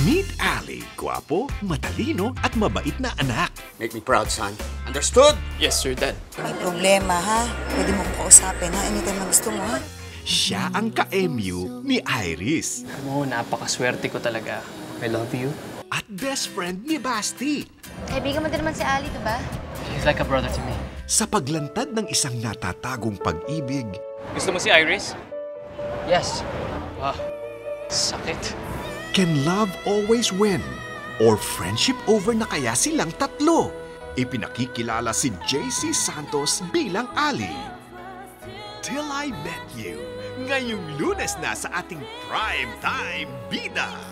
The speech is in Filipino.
Meet Ali, gwapo, matalino at mabait na anak. Make me proud, son. Understood? Yes, sir, Dad. May problema, ha? Pwede mo kong kausapin, ha? Anytime na gusto mo, ha? Siya ang ka-MU ni Iris Alam mo, napakaswerte ko talaga. I love you. at best friend ni Basti. Kaibigan mo din naman si Ali, diba? She's like a brother to me. Sa paglantad ng isang natatagong pag-ibig, Gusto mo si Iris? Yes. Wow. Sakit. can love always win? Or friendship over na kaya silang tatlo? Ipinakikilala si JC Santos bilang Ali. Till I Met You, ngayong Lunes na sa ating Prime Time Bida.